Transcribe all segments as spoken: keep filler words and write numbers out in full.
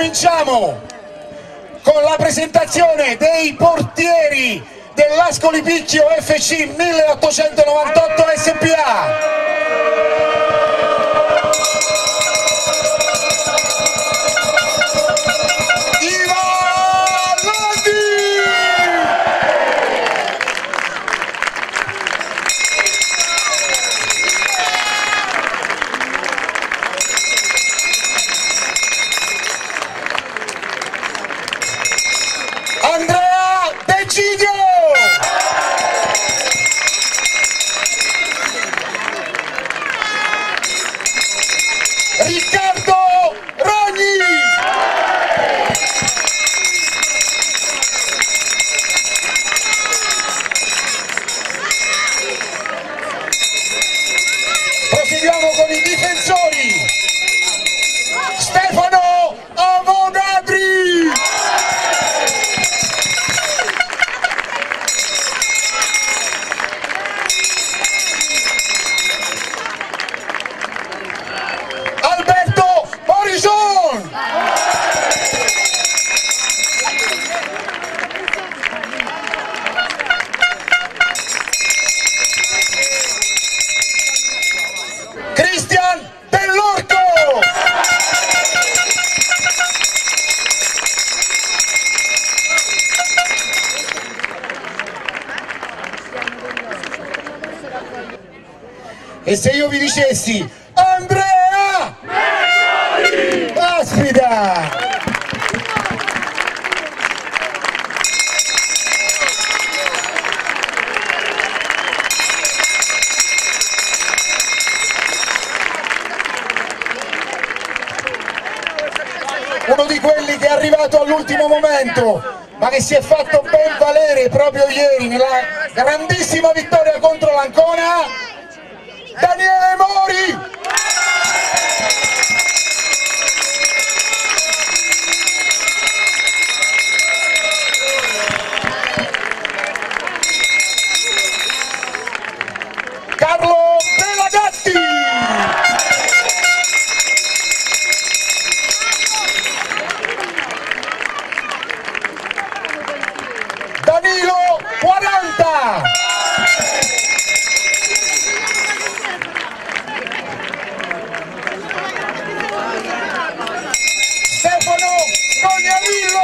Cominciamo con la presentazione dei portieri dell'Ascoli Picchio F C milleottocentonovantotto S P A. Proseguiamo con i difensori. Stefano Avogadri. Alberto Morison. Cristian Dell'Orto. E se io vi dicessi Andrea Caspita. Uno di quelli che è arrivato all'ultimo momento, ma che si è fatto ben valere proprio ieri nella grandissima vittoria contro l'Ancona, Daniele Mori. Carlo Pelagatti. Danilo quaranta. Stefano Cognalillo.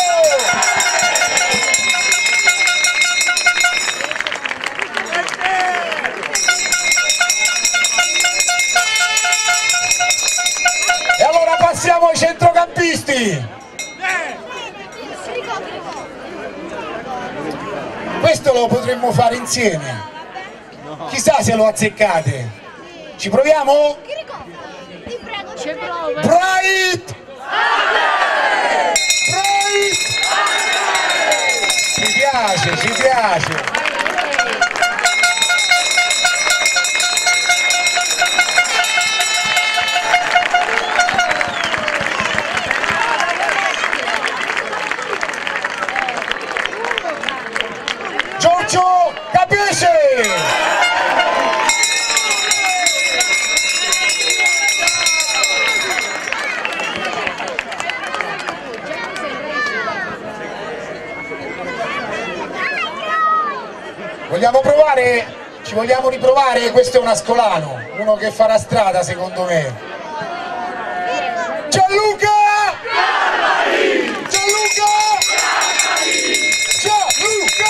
E allora passiamo ai centrocampisti. Questo lo potremmo fare insieme, chissà se lo azzeccate. Ci proviamo? Bright! Bright! Ci piace, ci piace. Giorgio Capisce! Vogliamo provare? Ci vogliamo riprovare? Questo è un ascolano, uno che farà strada secondo me. Gianluca! Gianluca! Gianluca!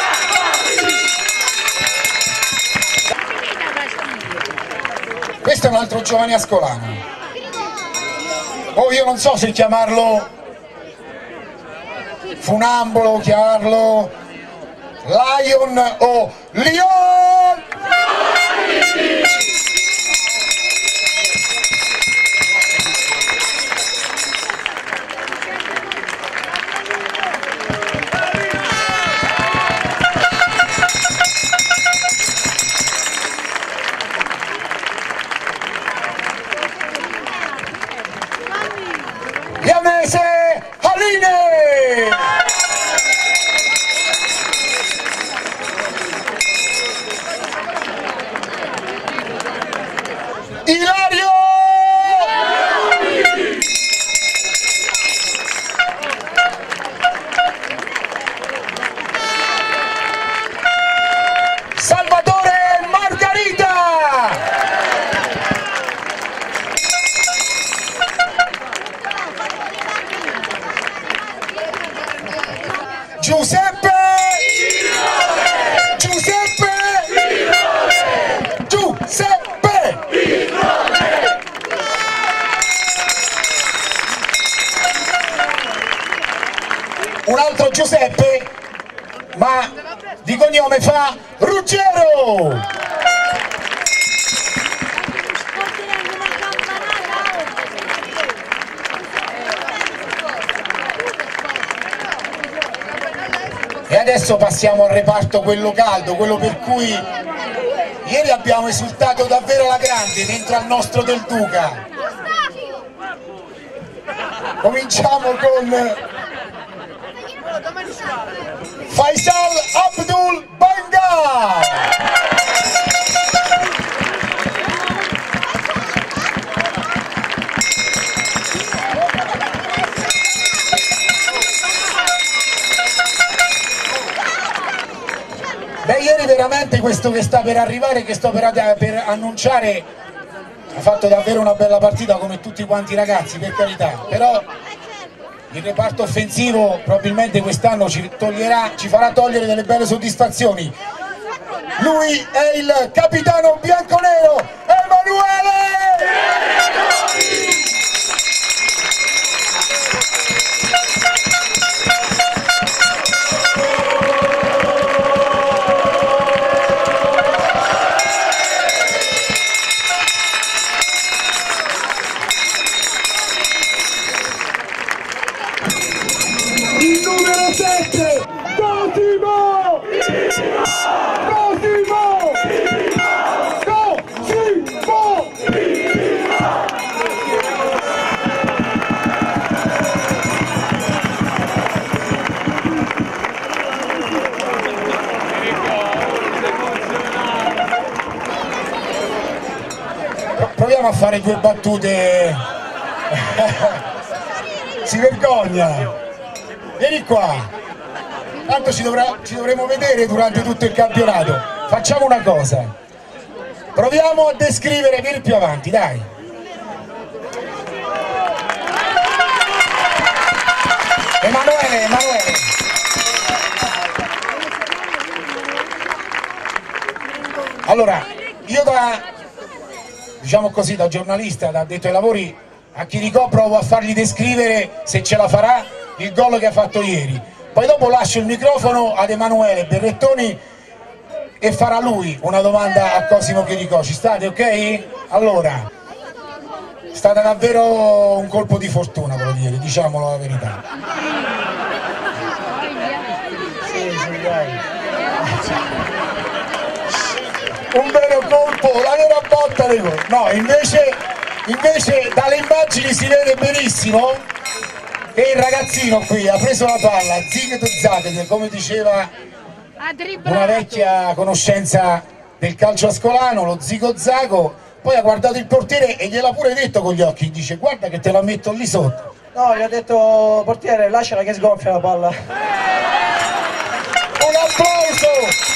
Questo è un altro giovane ascolano. Oh, io non so se chiamarlo funambolo, chiamarlo Lion o Lion! Lianese Haline! Giuseppe Giuseppe Giuseppe un altro Giuseppe, ma di cognome fa Ruggero. E adesso passiamo al reparto quello caldo, quello per cui ieri abbiamo esultato davvero alla grande dentro al nostro Del Duca. Cominciamo con Faisal Abdul Banga. Beh, ieri veramente questo che sta per arrivare, che sto per, per annunciare, ha fatto davvero una bella partita come tutti quanti i ragazzi, per carità, però il reparto offensivo probabilmente quest'anno ci toglierà, ci farà togliere delle belle soddisfazioni. Lui è il capitano bianconero Emanuele! Il numero sette, Cosimo! Cosimo! Cosimo! Proviamo a fare due battute. Si vergogna. Vieni qua, tanto ci, dovrà, ci dovremo vedere durante tutto il campionato. Facciamo una cosa, proviamo a descrivere, vieni più avanti, dai. Emanuele, Emanuele. Allora, io da, diciamo così, da giornalista, da addetto ai lavori, a Chiricò provo a fargli descrivere, se ce la farà, il gol che ha fatto ieri. Poi dopo lascio il microfono ad Emanuele Berrettoni e farà lui una domanda a Cosimo Chiricò. Ci state, ok? Allora, è stata davvero un colpo di fortuna, voglio dire, diciamolo la verità. Sì, sì, dai. Un vero colpo, la vera botta di gol. No, invece, invece dalle immagini si vede benissimo. E il ragazzino qui ha preso la palla, zig zag, come diceva una vecchia conoscenza del calcio ascolano, lo zigo-zago, poi ha guardato il portiere e gliel'ha pure detto con gli occhi, dice guarda che te la metto lì sotto. No, gli ha detto portiere lasciala che sgonfia la palla. Un applauso!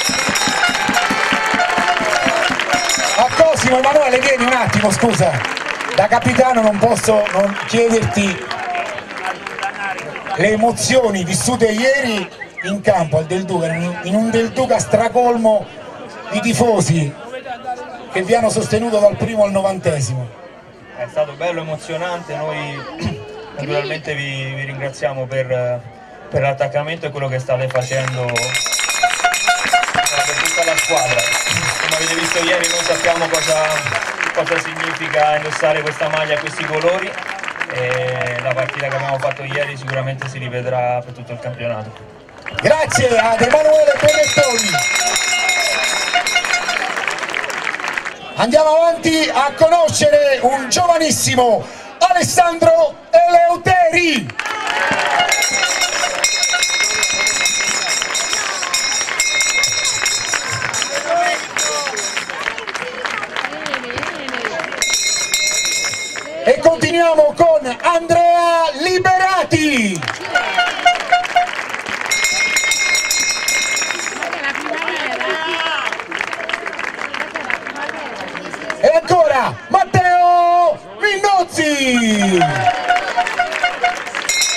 A Cosimo. Emanuele, vieni un attimo, scusa, da capitano non posso non chiederti le emozioni vissute ieri in campo al Del Duca, in un Del Duca stracolmo di tifosi che vi hanno sostenuto dal primo al novantesimo. È stato bello, emozionante, noi naturalmente vi, vi ringraziamo per, per l'attaccamento e quello che state facendo per tutta la squadra. Come avete visto ieri noi sappiamo cosa, cosa significa indossare questa maglia e questi colori. E la partita che abbiamo fatto ieri sicuramente si rivedrà per tutto il campionato. Grazie ad Emanuele Berrettoni. Andiamo avanti a conoscere un giovanissimo Alessandro Eleuteri. E continuiamo con Andrea Liberati. E ancora Matteo Minnozzi.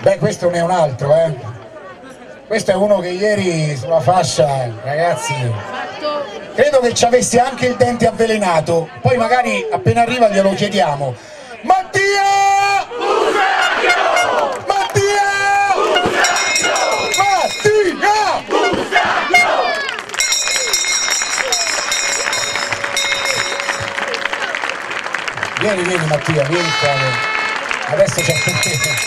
Beh, questo non è un altro, eh. Questo è uno che ieri sulla fascia, ragazzi, credo che ci avessi anche il dente avvelenato. Poi magari appena arriva glielo chiediamo. Mattia! Musacchio! Mattia! Musacchio! Mattia! Musacchio! Vieni, vieni Mattia, vieni qua. Adesso c'è per te.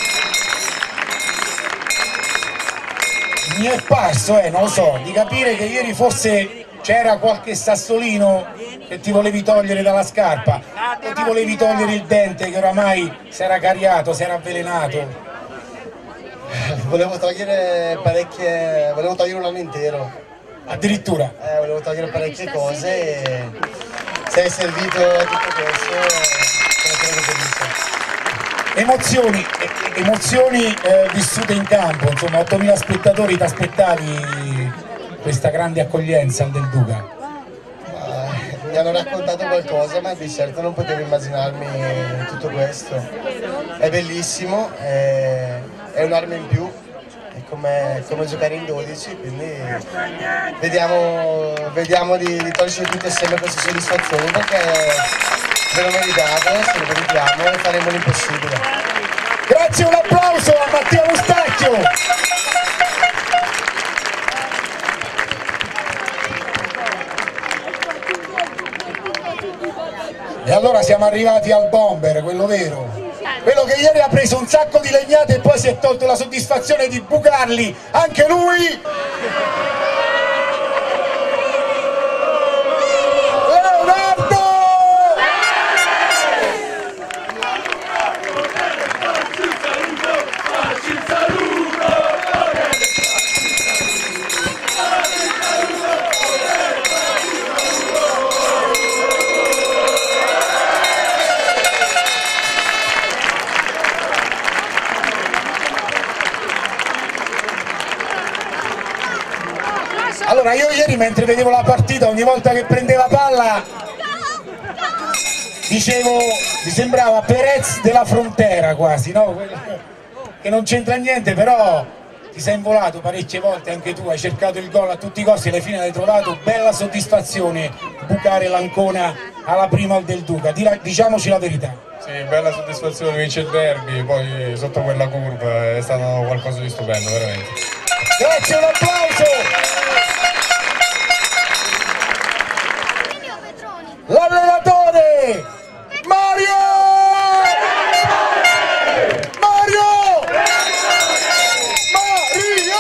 Mi è parso, eh, non lo so, di capire che ieri forse c'era qualche sassolino che ti volevi togliere dalla scarpa o ti volevi togliere il dente che oramai si era cariato, si era avvelenato. Volevo togliere parecchie, volevo togliere un anno intero. Addirittura? Eh, volevo togliere parecchie cose e se è servito tutto questo sono proprio felice. Emozioni, emozioni eh, vissute in campo, insomma, ottomila spettatori, ti aspettavi questa grande accoglienza al Del Duca? Uh, mi hanno raccontato qualcosa, ma di certo non potevo immaginarmi tutto questo. È bellissimo, è, è un'arma in più, è come, come giocare in dodici, quindi vediamo, vediamo di, di togliere tutte insieme queste soddisfazioni, perché ve lo meritate, se lo meritiamo e faremo l'impossibile. Grazie, un applauso a Mattia Mustacchio! E allora siamo arrivati al bomber, quello vero, quello che ieri ha preso un sacco di legnate e poi si è tolto la soddisfazione di bucarli, anche lui! Allora io ieri mentre vedevo la partita, ogni volta che prendeva palla dicevo, mi sembrava Perez della Frontera quasi, no? Che non c'entra niente, però ti sei involato parecchie volte anche tu, hai cercato il gol a tutti i costi e alla fine l'hai trovato. Bella soddisfazione bucare l'Ancona alla prima al Del Duca, diciamoci la verità. Sì, bella soddisfazione vincere il derby, poi sotto quella curva è stato qualcosa di stupendo, veramente. Grazie, un applauso! L'allenatore Mario! Mario! Mario!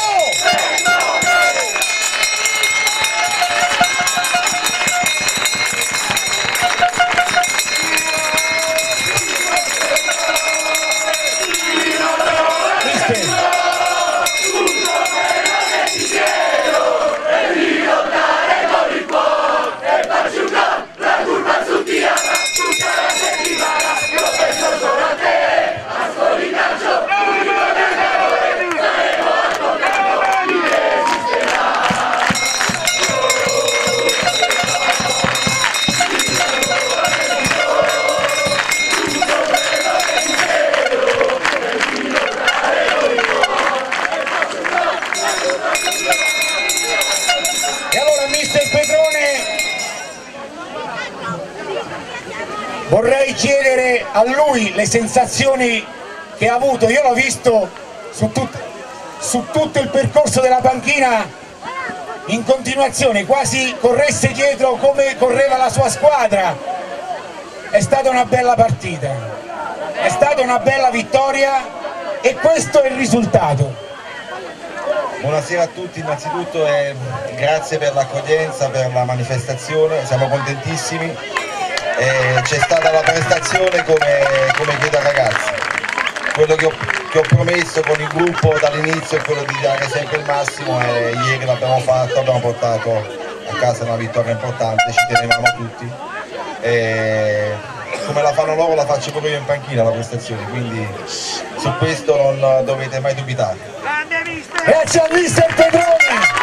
Vorrei chiedere a lui le sensazioni che ha avuto. Io l'ho visto su, tut su tutto il percorso della panchina in continuazione, quasi corresse dietro come correva la sua squadra. È stata una bella partita, è stata una bella vittoria e questo è il risultato. Buonasera a tutti, innanzitutto e grazie per l'accoglienza, per la manifestazione, siamo contentissimi. C'è stata la prestazione come, come chiedo ai ragazzi. Quello che ho, che ho promesso con il gruppo dall'inizio è quello di dare sempre il massimo e ieri l'abbiamo fatto, abbiamo portato a casa una vittoria importante, ci tenevamo tutti e come la fanno loro la faccio proprio io in panchina la prestazione, quindi su questo non dovete mai dubitare. Grazie al mister Pedroni!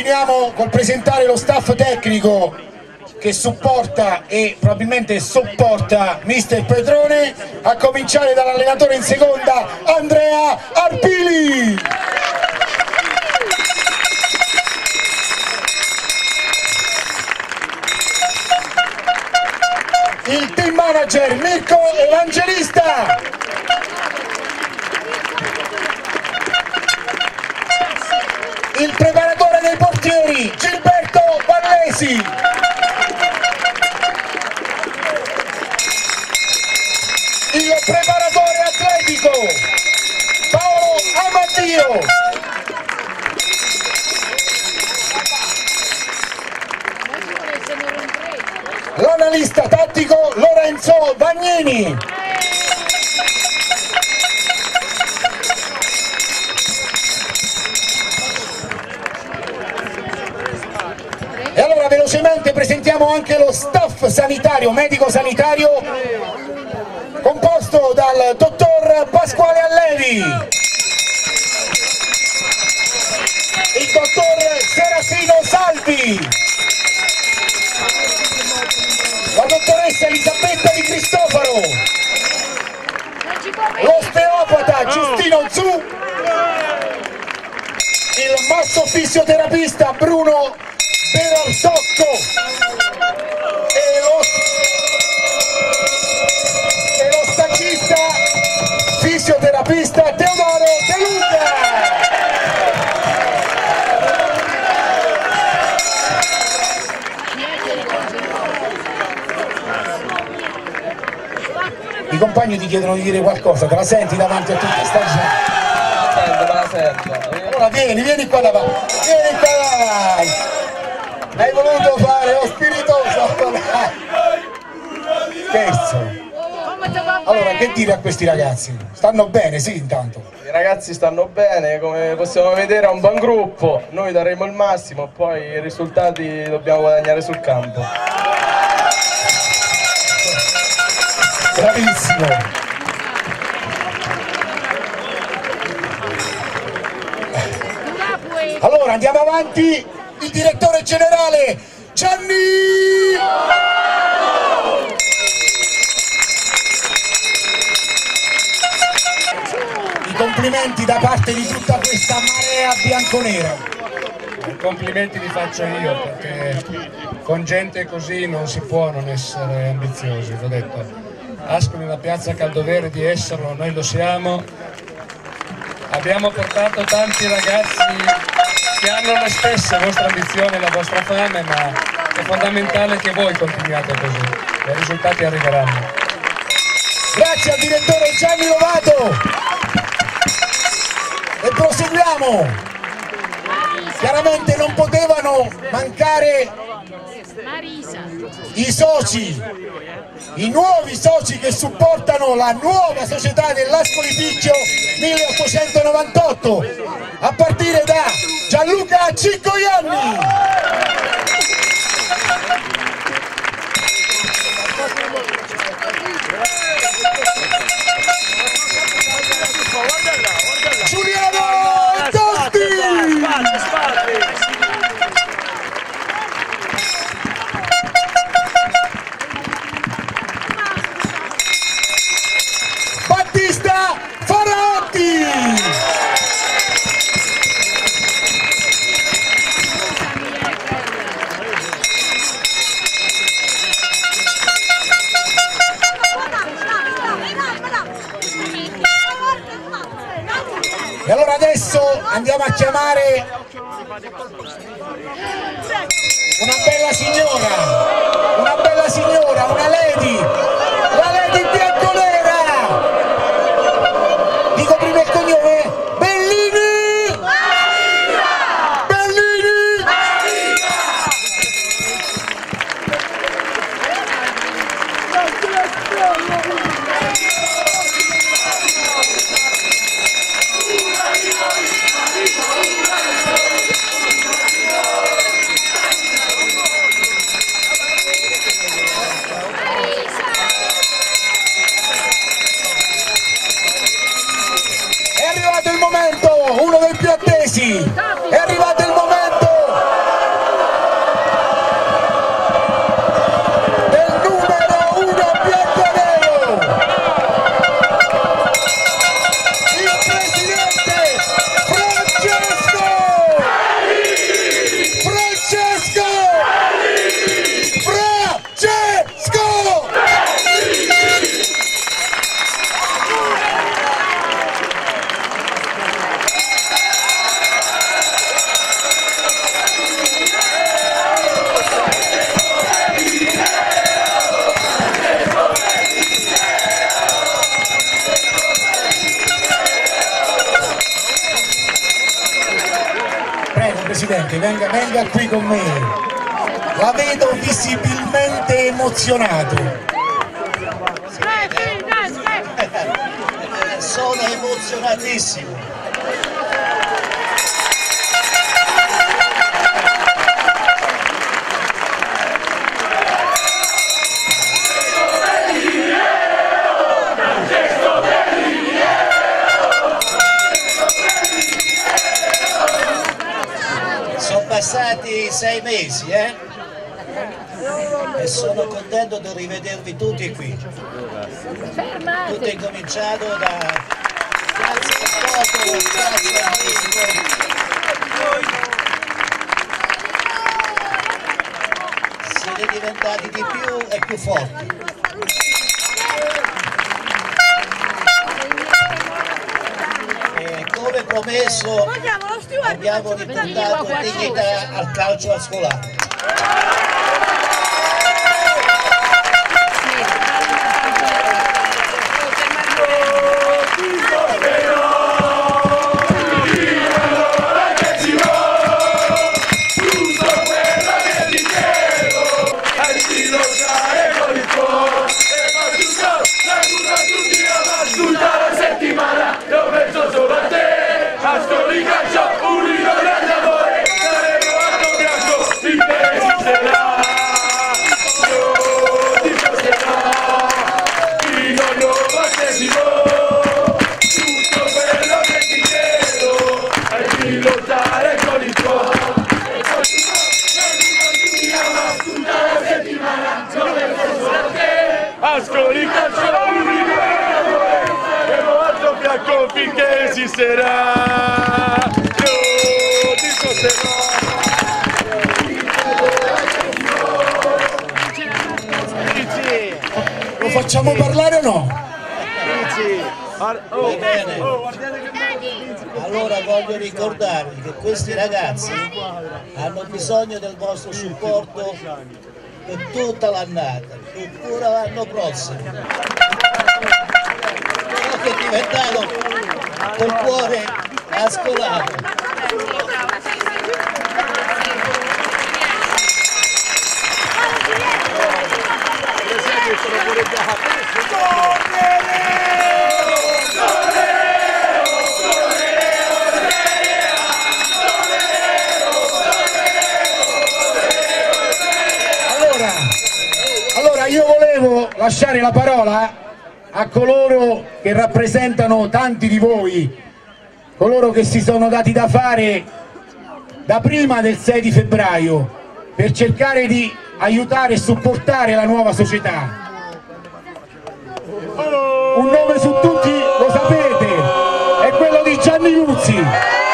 continuiamo col presentare lo staff tecnico che supporta e probabilmente sopporta mister Petrone, a cominciare dall'allenatore in seconda Andrea Arpili. Il team manager Mirko Evangelista. Il preparatore dei portieri Gilberto Vallesi. Il preparatore atletico Paolo Amadio. L'analista tattico Lorenzo Vagnini. E allora velocemente presentiamo anche lo staff sanitario, medico sanitario, composto dal dottor Pasquale Allevi, il dottor Serafino Salvi, la dottoressa Elisabetta Di Cristofaro, l'osteopata Giustino Zu, il masso fisioterapista Bruno Berartocco e lo, e lo stagista fisioterapista Teodoro De Luca. I compagni ti chiedono di dire qualcosa, te la senti davanti a tutta sta gente? Sento, me la sento. Allora vieni, vieni qua davanti, vieni qua davanti. Hai voluto fare lo spiritoso? Scherzo. Allora, che dire a questi ragazzi? Stanno bene, sì, intanto. I ragazzi stanno bene, come possiamo vedere è un buon gruppo. Noi daremo il massimo, poi i risultati dobbiamo guadagnare sul campo. Bravissimo. Allora andiamo avanti, il direttore generale Gianni. I complimenti da parte di tutta questa marea bianconera. I complimenti li faccio io, perché con gente così non si può non essere ambiziosi, l'ho detto. Ascoli è una piazza caldovere di esserlo, noi lo siamo. Abbiamo portato tanti ragazzi che hanno le stesse vostre ambizioni e la vostra fame, ma è fondamentale che voi continuiate così, i risultati arriveranno. Grazie al direttore Gianni Lovato. E proseguiamo. Chiaramente non potevano mancare i soci, i nuovi soci che supportano la nuova società dell'Ascoli Picchio milleottocentonovantotto, a partire da Gianluca Ciccoianni. Giuliano Tosti. Battista Farotti. E allora adesso andiamo a chiamare una bella signora, una bella signora, una lady, la lady bianconera. Dico prima il cognome, Bellini! Bellini! avanti, venga, venga qui con me. La vedo visibilmente emozionato. Sono emozionatissimo. Sono passati sei mesi, eh? E sono contento di rivedervi tutti qui. Tutto è cominciato da grazie al popolo, grazie al Dio. Siete diventati di più e più forti. E come promesso abbiamo riportato dignità al calcio scolare. Ascoli calcio abbiamo alto fianco finché esisterà, io ti sosterrò. Lo facciamo parlare o no? Va bene. Allora voglio ricordarvi che questi ragazzi hanno bisogno del vostro supporto per tutta l'annata, per pure l'anno prossimo. Quello che è diventato col cuore ascolato. Allora io volevo lasciare la parola a coloro che rappresentano tanti di voi, coloro che si sono dati da fare da prima del sei di febbraio per cercare di aiutare e supportare la nuova società. Un nome su tutti lo sapete, è quello di Gianni Luzzi.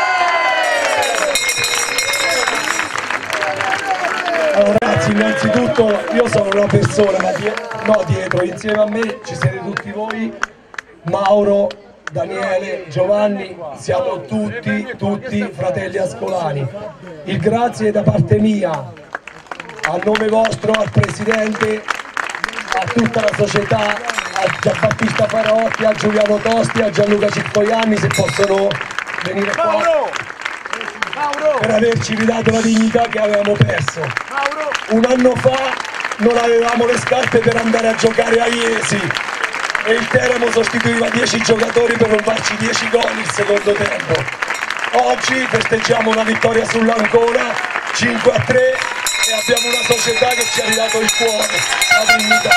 Allora ragazzi, innanzitutto io sono una persona, ma die no, dietro, insieme a me ci siete tutti voi, Mauro, Daniele, Giovanni, siamo tutti, tutti fratelli ascolani. Il grazie da parte mia, a nome vostro, al Presidente, a tutta la società, a Giambattista Farotti, a Giuliano Tosti, a Gianluca Cippoianni, se possono venire qua, per averci ridato la dignità che avevamo perso. Un anno fa non avevamo le scarpe per andare a giocare a Iesi e il Teramo sostituiva dieci giocatori per non farci dieci gol il secondo tempo. Oggi festeggiamo una vittoria sull'Ancona cinque a tre e abbiamo una società che ci ha ridato il cuore, la dignità.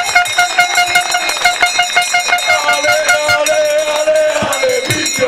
Ale, ale, ale, ale, Picchio!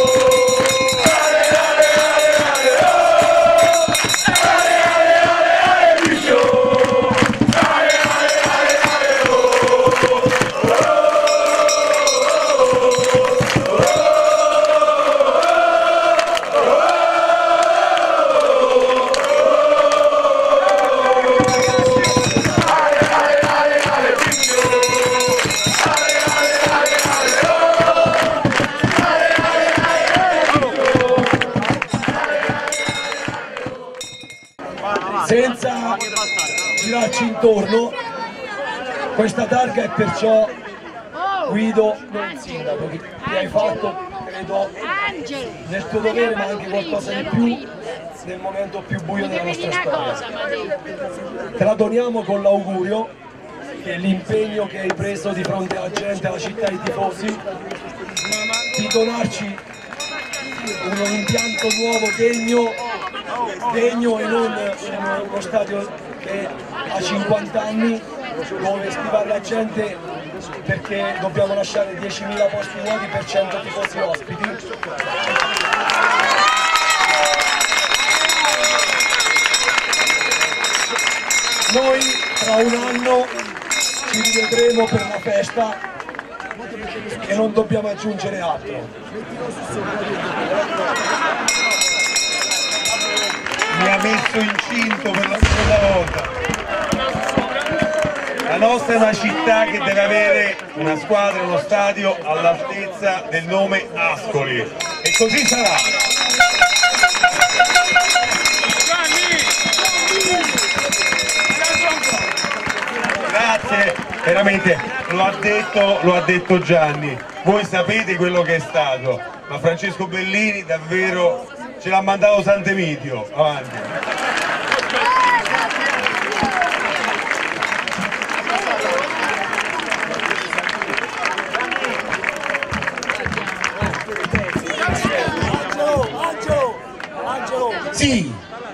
Senza girarci intorno, questa targa è perciò Guido, non sindaco, che hai fatto, credo, nel tuo dovere, ma anche qualcosa di più, nel momento più buio della nostra storia. Te la doniamo con l'augurio che l'impegno che hai preso di fronte alla gente, alla città e ai tifosi, di donarci un impianto nuovo degno, degno e non uno stadio che ha cinquanta anni, dove schivare la gente perché dobbiamo lasciare diecimila posti vuoti per cento tifosi ospiti. Noi tra un anno ci rivedremo per una festa e non dobbiamo aggiungere altro. Mi ha messo incinto per la seconda volta. La nostra è una città che deve avere una squadra e uno stadio all'altezza del nome Ascoli, e così sarà. Grazie, veramente lo ha detto, lo ha detto Gianni, voi sapete quello che è stato, ma Francesco Bellini davvero ce l'ha mandato Sant'Emilio, avanti. Sì.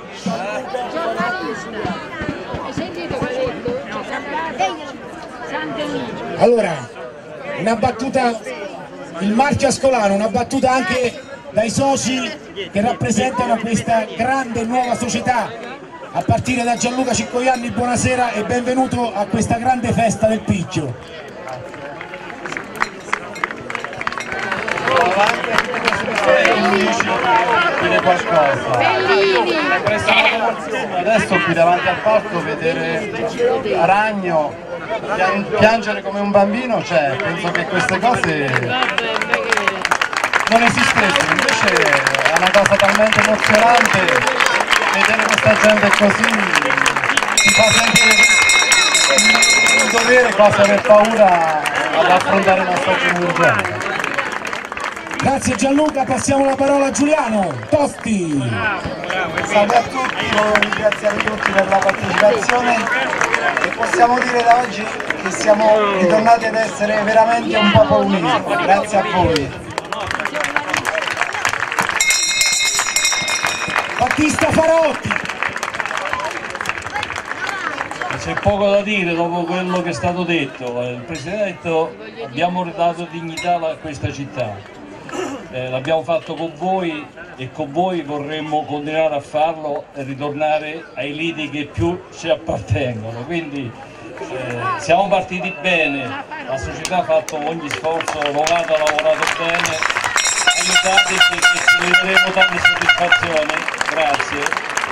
Allora, una battuta, il marchio ascolano, una battuta anche dai soci che rappresentano questa grande nuova società, a partire da Gianluca Ciccoianni. Buonasera e benvenuto a questa grande festa del Picchio. Dire qualcosa. Adesso qui davanti al palco vedere Ragno piangere come un bambino, cioè penso che queste cose non esistessero, invece è una cosa talmente emozionante vedere questa gente così, ti fa sentire un dovere, quasi aver paura ad affrontare una stagione del genere. Grazie Gianluca, passiamo la parola a Giuliano Tosti. Salve a tutti, voglio ringraziare tutti per la partecipazione e possiamo dire da oggi che siamo ritornati ad essere veramente un popolo unito, grazie a voi. Battista Farotti. C'è poco da dire dopo quello che è stato detto. Il Presidente ha detto abbiamo ridato dignità a questa città. Eh, l'abbiamo fatto con voi e con voi vorremmo continuare a farlo e ritornare ai lidi che più ci appartengono, quindi eh, siamo partiti bene, la società ha fatto ogni sforzo, Lovato ha lavorato bene, aiutateci e ci vedremo tante soddisfazioni, grazie.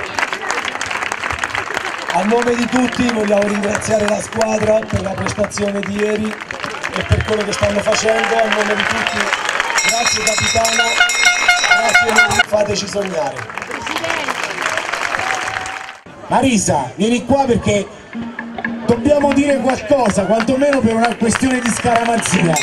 A nome di tutti vogliamo ringraziare la squadra per la prestazione di ieri e per quello che stanno facendo, a nome di tutti. Grazie capitano, grazie, fateci sognare. Marisa, vieni qua perché dobbiamo dire qualcosa, quantomeno per una questione di scaramanzia.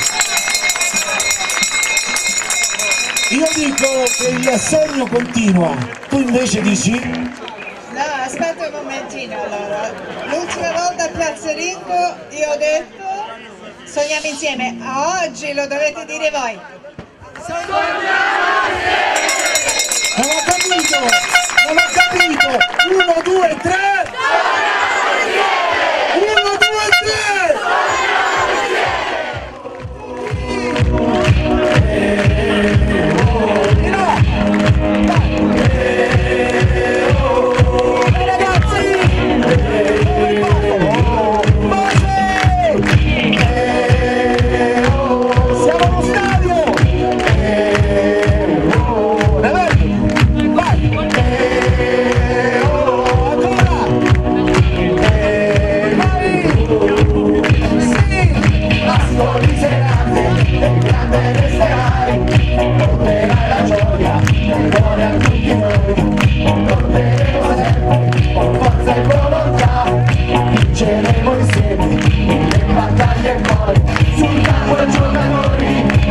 Io dico che il sogno continua, tu invece dici? No, aspetta un momentino allora. L'ultima volta a Piazza Ringo io ho detto sogniamo insieme, a oggi lo dovete dire voi. Non ho capito, non ho capito, uno, due, tre, uno, due, tre.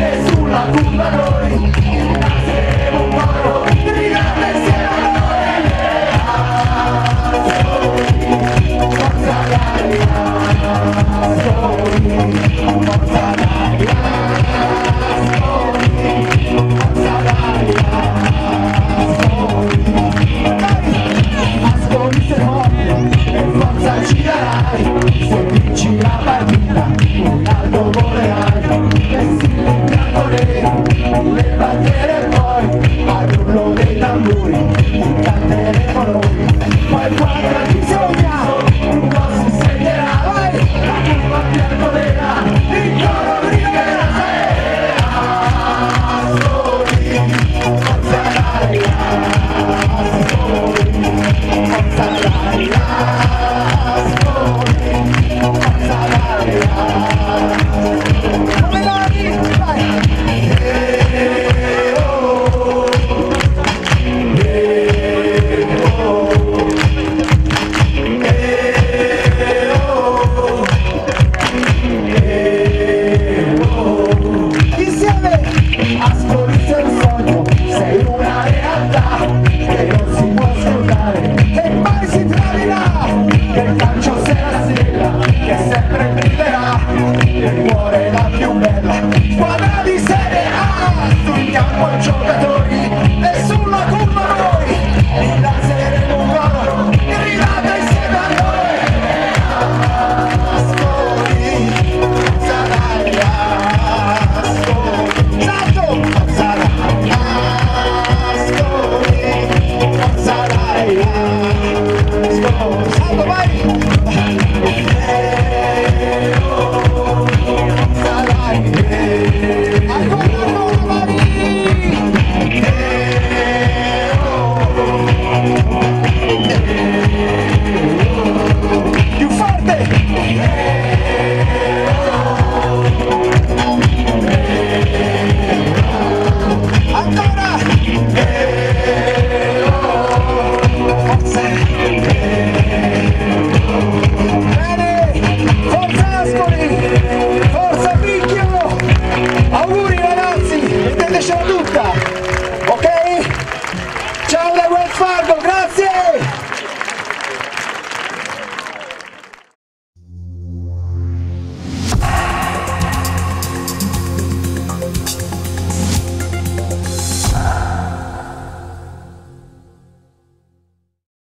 Sulla curva noi, passeremo un po', di grande sia l'amore. tutta!